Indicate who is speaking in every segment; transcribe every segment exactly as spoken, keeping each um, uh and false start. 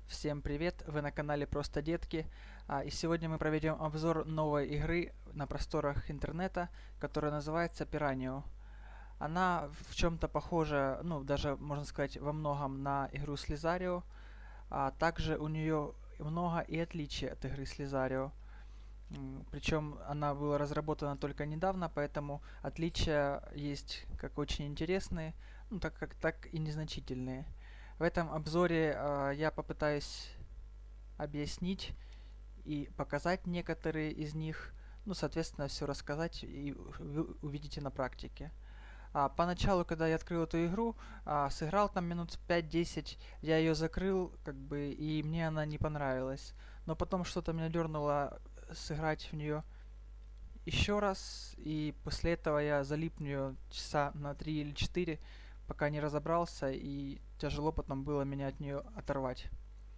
Speaker 1: Всем привет! Вы на канале Просто Детки. А, и сегодня мы проведем обзор новой игры на просторах интернета, которая называется Piranio. Она в чем-то похожа, ну даже можно сказать во многом на игру Слизарио, а также у нее много и отличий от игры Слизарио. Причем она была разработана только недавно, поэтому отличия есть как очень интересные, ну так как так и незначительные. В этом обзоре э, я попытаюсь объяснить и показать некоторые из них, ну, соответственно, все рассказать и вы увидите на практике. А, поначалу, когда я открыл эту игру, а, сыграл там минут пять-десять, я ее закрыл, как бы, и мне она не понравилась. Но потом что-то меня дернуло сыграть в нее еще раз, и после этого я залип в нее часа на три или четыре, пока не разобрался, и тяжело потом было меня от нее оторвать.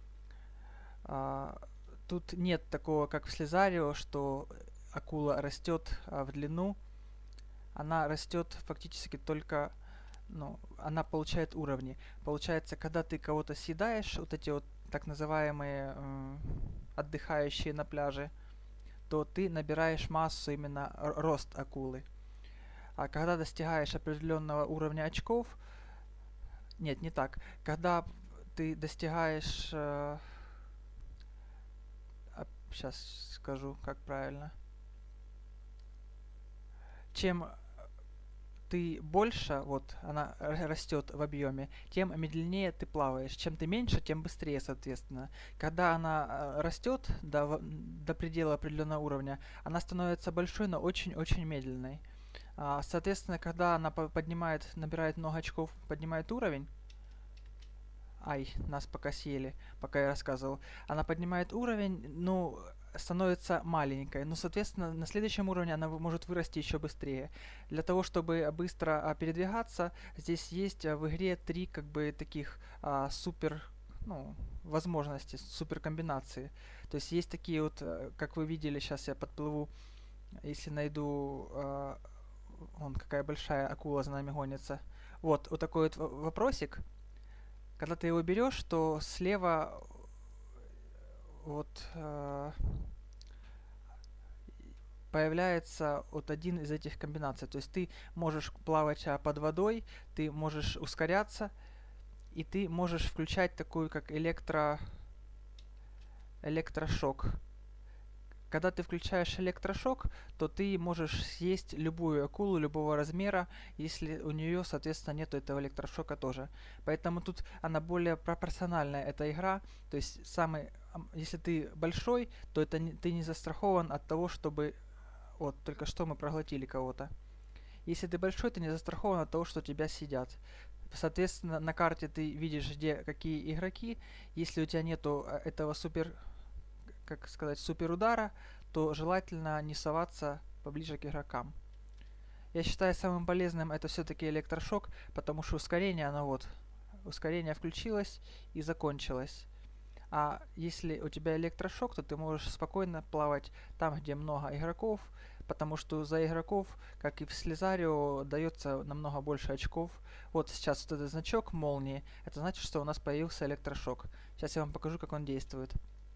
Speaker 1: А, тут нет такого, как в Слизарио, что акула растет а, в длину. Она растет фактически только, ну, она получает уровни. Получается, когда ты кого-то съедаешь, вот эти вот так называемые э, отдыхающие на пляже, то ты набираешь массу, именно рост акулы. А когда достигаешь определенного уровня очков, нет, не так. Когда ты достигаешь, э, сейчас скажу, как правильно. Чем ты больше, вот она растет в объеме, тем медленнее ты плаваешь. Чем ты меньше, тем быстрее, соответственно. Когда она растет до, до предела определенного уровня, она становится большой, но очень-очень медленной. А, соответственно, когда она поднимает, набирает много очков, поднимает уровень, ай, нас пока съели, пока я рассказывал, она поднимает уровень, ну, становится маленькой, но, соответственно, на следующем уровне она может вырасти еще быстрее. Для того, чтобы быстро а, передвигаться, здесь есть а, в игре три, как бы, таких а, супер, ну, возможности, супер комбинации. То есть есть такие вот, как вы видели, сейчас я подплыву, если найду, а, вон какая большая акула за нами гонится. Вот, вот такой вот вопросик. Когда ты его берешь, то слева вот э, появляется вот один из этих комбинаций. То есть ты можешь плавать а, под водой, ты можешь ускоряться, и ты можешь включать такую как электро электрошок. Когда ты включаешь электрошок, то ты можешь съесть любую акулу любого размера, если у нее, соответственно, нету этого электрошока тоже. Поэтому тут она более пропорциональная, эта игра. То есть, самый, если ты большой, то это не, ты не застрахован от того, чтобы... Вот, только что мы проглотили кого-то. Если ты большой, ты не застрахован от того, что тебя съедят. Соответственно, на карте ты видишь, где какие игроки. Если у тебя нету этого супер... как сказать, супер удара, то желательно не соваться поближе к игрокам. Я считаю, самым полезным это все-таки электрошок, потому что ускорение, оно вот, ускорение включилось и закончилось. А если у тебя электрошок, то ты можешь спокойно плавать там, где много игроков, потому что за игроков, как и в Слизарио, дается намного больше очков. Вот сейчас вот этот значок молнии, это значит, что у нас появился электрошок. Сейчас я вам покажу, как он действует.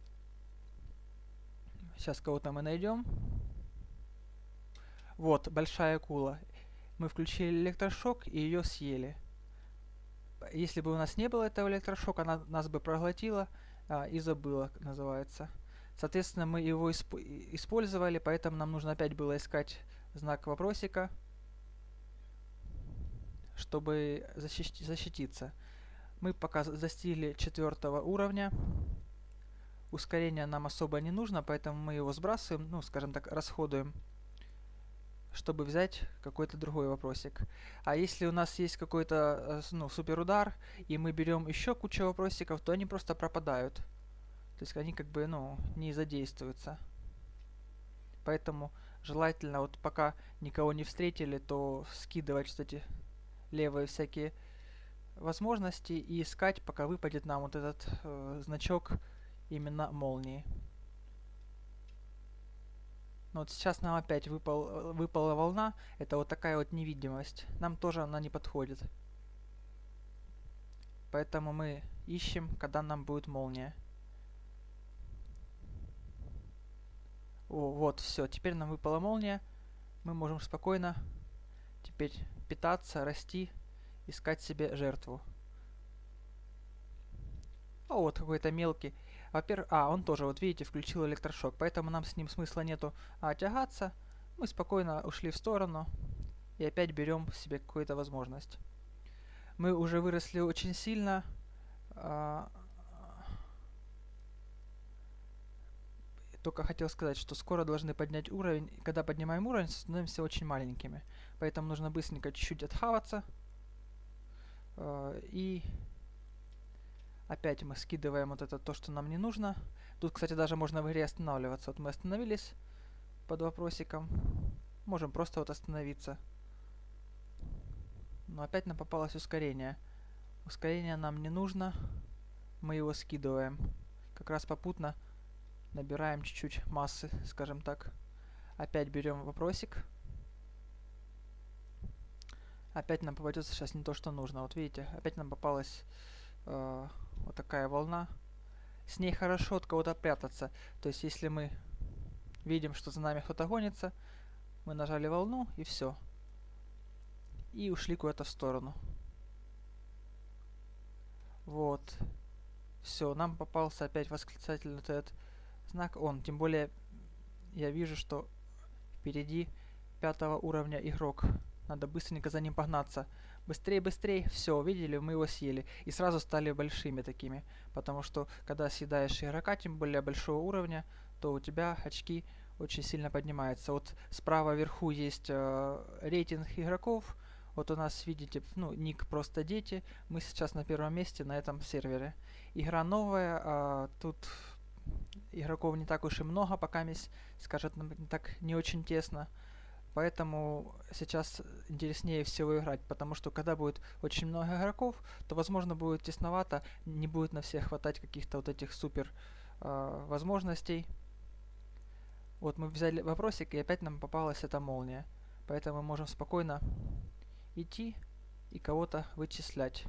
Speaker 1: Сейчас кого-то мы найдем. Вот, большая акула. Мы включили электрошок и ее съели. Если бы у нас не было этого электрошока, она нас бы проглотила а, и забыла, называется. Соответственно, мы его исп использовали, поэтому нам нужно опять было искать знак вопросика, чтобы защити защититься. Мы пока достигли четвертого уровня. Ускорение нам особо не нужно, поэтому мы его сбрасываем, ну, скажем так, расходуем, чтобы взять какой-то другой вопросик. А если у нас есть какой-то, ну, супер удар, и мы берем еще кучу вопросиков, то они просто пропадают. То есть они как бы, ну, не задействуются. Поэтому желательно, вот пока никого не встретили, то скидывать, кстати, левые всякие возможности и искать, пока выпадет нам вот этот э, значок именно молнии. Но вот сейчас нам опять выпал, выпала волна. Это вот такая вот невидимость. Нам тоже она не подходит. Поэтому мы ищем, когда нам будет молния. О, вот, все. Теперь нам выпала молния. Мы можем спокойно теперь питаться, расти, искать себе жертву. А вот какой-то мелкий. Во-первых, а, он тоже, вот видите, включил электрошок, поэтому нам с ним смысла нету а, тягаться. Мы спокойно ушли в сторону и опять берем себе какую-то возможность. Мы уже выросли очень сильно. А, только хотел сказать, что скоро должны поднять уровень. И когда поднимаем уровень, становимся очень маленькими. Поэтому нужно быстренько чуть-чуть отхаваться. А, и опять мы скидываем вот это то, что нам не нужно. Тут, кстати, даже можно в игре останавливаться. Вот мы остановились под вопросиком. Можем просто вот остановиться. Но опять нам попалось ускорение. Ускорение нам не нужно. Мы его скидываем. Как раз попутно набираем чуть-чуть массы, скажем так. Опять берем вопросик. Опять нам попадется сейчас не то, что нужно. Вот видите, опять нам попалась э, вот такая волна. С ней хорошо от кого-то прятаться. То есть, если мы видим, что за нами кто-то гонится, мы нажали волну и все. И ушли куда-то в сторону. Вот. Все, нам попался опять восклицательный вот этот знак. Он, тем более, я вижу, что впереди пятого уровня игрок. Надо быстренько за ним погнаться. Быстрее, быстрее. Все, видели, мы его съели. И сразу стали большими такими. Потому что, когда съедаешь игрока, тем более большого уровня, то у тебя очки очень сильно поднимаются. Вот справа вверху есть э, рейтинг игроков. Вот у нас, видите, ну, ник просто дети. Мы сейчас на первом месте на этом сервере. Игра новая, а тут игроков не так уж и много, пока, скажет, так не очень тесно. Поэтому сейчас интереснее всего играть, потому что когда будет очень много игроков, то, возможно, будет тесновато, не будет на всех хватать каких-то вот этих супер э, возможностей. Вот мы взяли вопросик, и опять нам попалась эта молния. Поэтому мы можем спокойно идти и кого-то вычислять.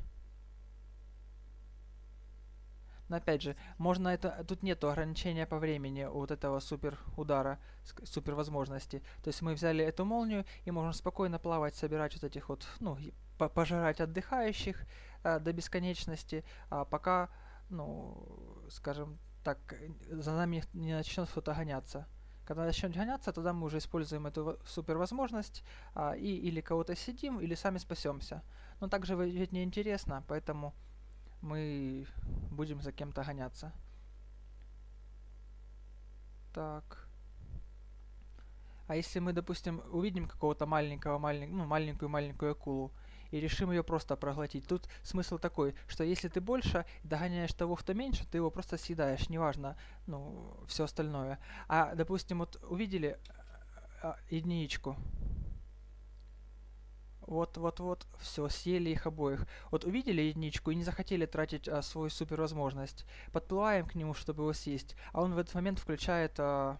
Speaker 1: Но опять же, можно это, тут нету ограничения по времени у вот этого супер удара, супер возможности. То есть мы взяли эту молнию и можем спокойно плавать, собирать вот этих вот, ну, по пожирать отдыхающих а, до бесконечности, а пока, ну, скажем так, за нами не начнет кто-то гоняться. Когда начнет гоняться, тогда мы уже используем эту супер возможность а, и или кого-то сидим, или сами спасемся. Но также ведь не интересно, поэтому мы будем за кем-то гоняться. Так. А если мы, допустим, увидим какого-то маленького, малень... ну, маленькую-маленькую акулу и решим ее просто проглотить, тут смысл такой, что если ты больше догоняешь того, кто меньше, ты его просто съедаешь, неважно, ну, все остальное. А, допустим, вот увидели а, единичку. Вот-вот-вот, все, съели их обоих. Вот увидели единичку и не захотели тратить а, свою супер возможность. Подплываем к нему, чтобы его съесть, а он в этот момент включает а,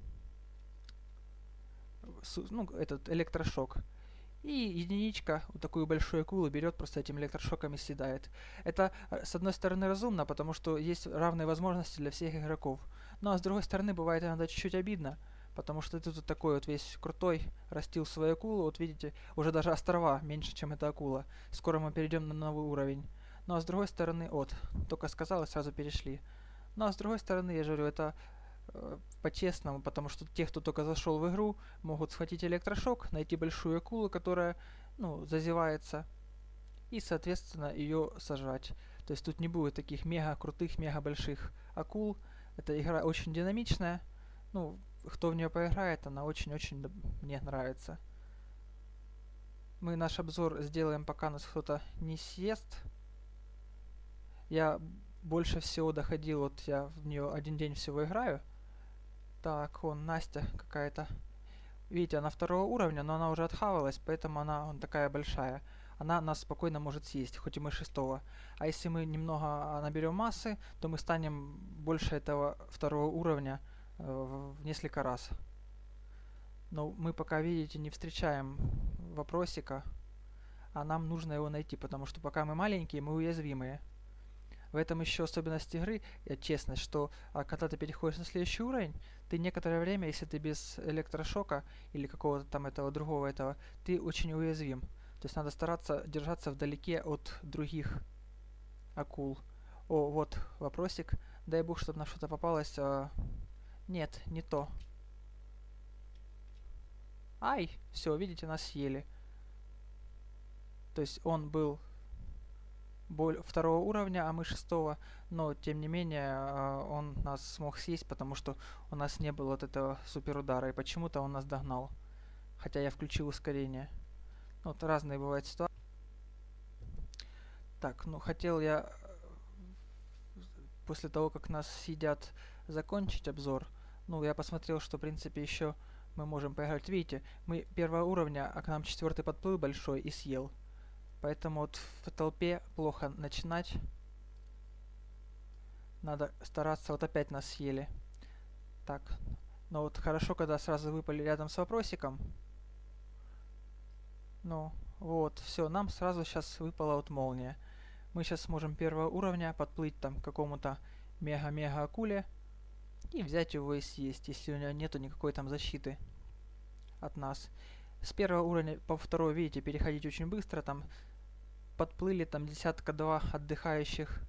Speaker 1: су, ну, этот электрошок. И единичка, вот такую большую акулу, берет просто этим электрошоком и съедает. Это, с одной стороны, разумно, потому что есть равные возможности для всех игроков. Ну а с другой стороны, бывает иногда чуть-чуть обидно. Потому что ты тут такой вот весь крутой, растил свою акулу. Вот видите, уже даже острова меньше, чем эта акула. Скоро мы перейдем на новый уровень. Ну а с другой стороны, вот, только сказал и сразу перешли. Ну а с другой стороны, я же говорю, это э, по-честному, потому что те, кто только зашел в игру, могут схватить электрошок, найти большую акулу, которая, ну, зазевается, и, соответственно, ее сожрать. То есть тут не будет таких мега крутых, мега больших акул. Эта игра очень динамичная. Ну, кто в нее поиграет, она очень-очень мне нравится. Мы наш обзор сделаем, пока нас кто-то не съест. Я больше всего доходил, вот я в нее один день всего играю. Так, вон Настя какая-то. Видите, она второго уровня, но она уже отхавалась, поэтому она вон такая большая. Она нас спокойно может съесть, хоть и мы шестого. А если мы немного наберем массы, то мы станем больше этого второго уровня в несколько раз. Но мы пока, видите, не встречаем вопросика, а нам нужно его найти, потому что пока мы маленькие, мы уязвимые. В этом еще особенность игры, э, честность, что а, когда ты переходишь на следующий уровень, ты некоторое время, если ты без электрошока или какого-то там этого другого этого, ты очень уязвим. То есть надо стараться держаться вдалеке от других акул. О, вот вопросик. Дай бог, чтобы нам что-то попалось. А... Нет, не то. Ай, все, видите, нас съели. То есть он был второго уровня, а мы шестого, но тем не менее он нас смог съесть, потому что у нас не было вот этого супер удара, и почему-то он нас догнал. Хотя я включил ускорение. Вот разные бывают ситуации. Так, ну хотел я после того, как нас съедят, закончить обзор. Ну, я посмотрел, что в принципе еще мы можем поиграть. Видите, мы первого уровня, а к нам четвертый подплыл большой и съел. Поэтому вот в толпе плохо начинать. Надо стараться. Вот опять нас съели. Так. Но вот хорошо, когда сразу выпали рядом с вопросиком. Ну, вот, все. Нам сразу сейчас выпала вот молния. Мы сейчас сможем первого уровня подплыть там к какому-то мега-мега акуле. И взять его и съесть, если у него нету никакой там защиты от нас. С первого уровня по второй, видите, переходить очень быстро. Там подплыли, там десятка-два отдыхающих.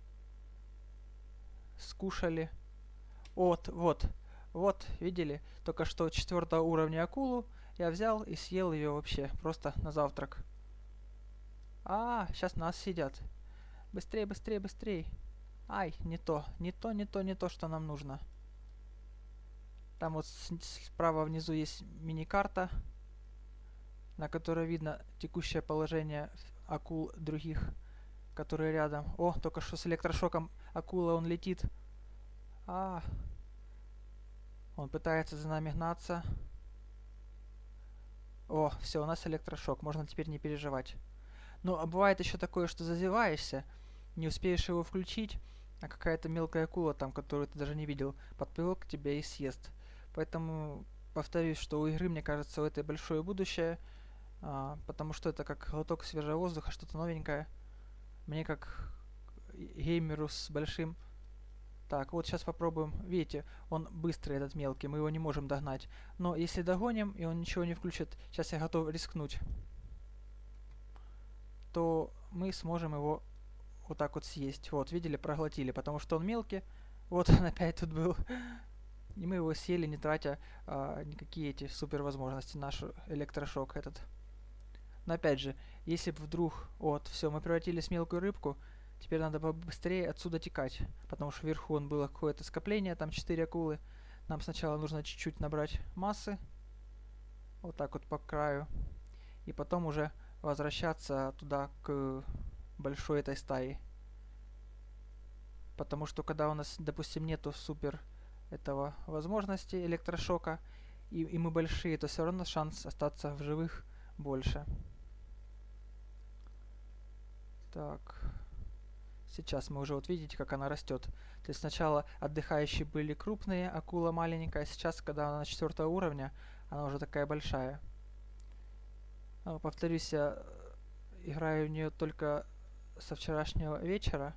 Speaker 1: Скушали. Вот, вот, вот, видели? Только что четвертого уровня акулу я взял и съел ее вообще, просто на завтрак. А, сейчас нас съедят. Быстрее, быстрее, быстрее. Ай, не то, не то, не то, не то, что нам нужно. Там вот справа внизу есть мини-карта, на которой видно текущее положение акул других, которые рядом. О, только что с электрошоком акула, он летит. А, он пытается за нами гнаться. О, все, у нас электрошок, можно теперь не переживать. Ну, а бывает еще такое, что зазеваешься, не успеешь его включить, а какая-то мелкая акула там, которую ты даже не видел, подплывет к тебе и съест. Поэтому повторюсь, что у игры, мне кажется, у этой большое будущее, а, потому что это как глоток свежего воздуха, что-то новенькое. Мне как геймеру с большим... Так, вот сейчас попробуем. Видите, он быстрый, этот мелкий, мы его не можем догнать. Но если догоним, и он ничего не включит, сейчас я готов рискнуть, то мы сможем его вот так вот съесть. Вот, видели, проглотили, потому что он мелкий. Вот он опять тут был. И мы его съели, не тратя а, никакие эти супер возможности, наш электрошок этот. Но опять же, если бы вдруг, вот, все, мы превратились в мелкую рыбку, теперь надо побыстрее отсюда текать, потому что вверху он было какое-то скопление, там четыре акулы. Нам сначала нужно чуть-чуть набрать массы, вот так вот по краю, и потом уже возвращаться туда к большой этой стае. Потому что когда у нас, допустим, нету супер этого возможности электрошока, и, и мы большие, то все равно шанс остаться в живых больше. Так. Сейчас мы уже вот видите, как она растет. То есть сначала отдыхающие были крупные, акула маленькая, а сейчас, когда она четвертого уровня, она уже такая большая. Но, повторюсь, я играю в нее только со вчерашнего вечера.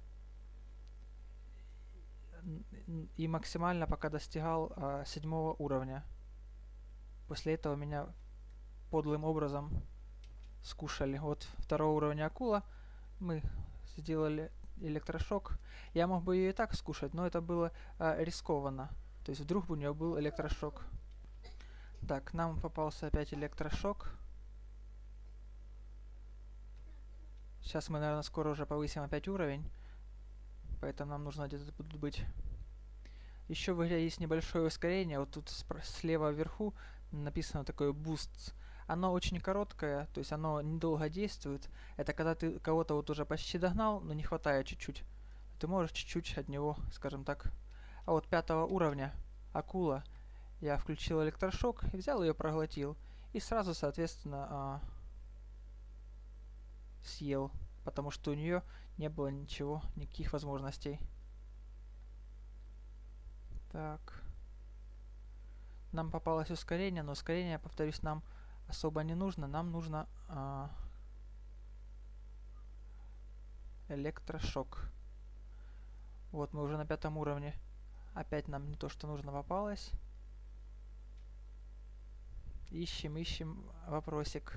Speaker 1: И максимально пока достигал а, седьмого уровня. После этого меня подлым образом скушали. Вот второго уровня акула. Мы сделали электрошок. Я мог бы ее и так скушать, но это было а, рискованно. То есть вдруг бы у нее был электрошок. Так, нам попался опять электрошок. Сейчас мы, наверное, скоро уже повысим опять уровень. Поэтому нам нужно где-то тут быть. Еще в игре есть небольшое ускорение. Вот тут слева вверху написано такое boost. Оно очень короткое, то есть оно недолго действует. Это когда ты кого-то вот уже почти догнал, но не хватает чуть-чуть. Ты можешь чуть-чуть от него, скажем так. А вот пятого уровня акула. Я включил электрошок и взял ее, проглотил. И сразу, соответственно, а, съел. Потому что у нее не было ничего, никаких возможностей. Так. Нам попалось ускорение, но ускорение, повторюсь, нам особо не нужно. Нам нужно а, электрошок. Вот мы уже на пятом уровне. Опять нам не то, что нужно, попалось. Ищем, ищем вопросик.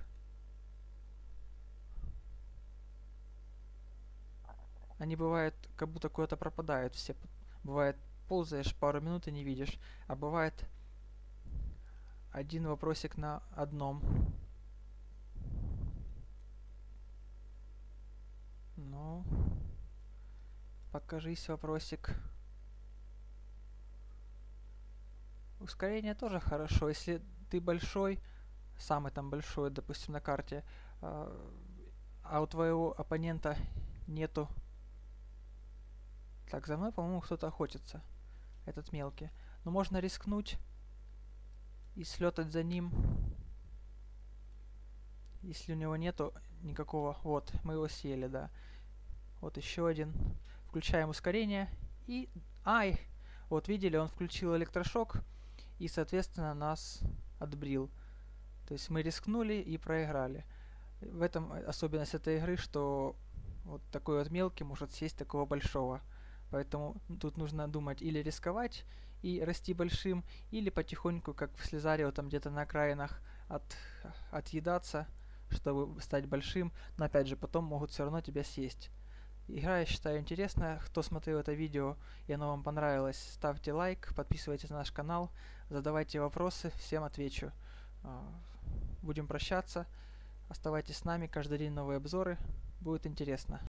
Speaker 1: Они бывают, как будто куда-то пропадают все. Бывает, ползаешь пару минут и не видишь. А бывает один вопросик на одном. Ну, покажись, вопросик. Ускорение тоже хорошо. Если ты большой, самый там большой, допустим, на карте, а, а у твоего оппонента нету... Так, за мной, по-моему, кто-то охотится. Этот мелкий. Но можно рискнуть и слетать за ним. Если у него нету никакого... Вот, мы его съели, да. Вот еще один. Включаем ускорение. И... Ай! Вот, видели, он включил электрошок. И, соответственно, нас отбрил. То есть мы рискнули и проиграли. В этом особенность этой игры, что вот такой вот мелкий может съесть такого большого. Поэтому тут нужно думать или рисковать и расти большим, или потихоньку, как в Слизарио, там где-то на окраинах от, отъедаться, чтобы стать большим. Но опять же, потом могут все равно тебя съесть. Игра, я считаю, интересная. Кто смотрел это видео и оно вам понравилось, ставьте лайк, подписывайтесь на наш канал, задавайте вопросы, всем отвечу. Будем прощаться. Оставайтесь с нами, каждый день новые обзоры. Будет интересно.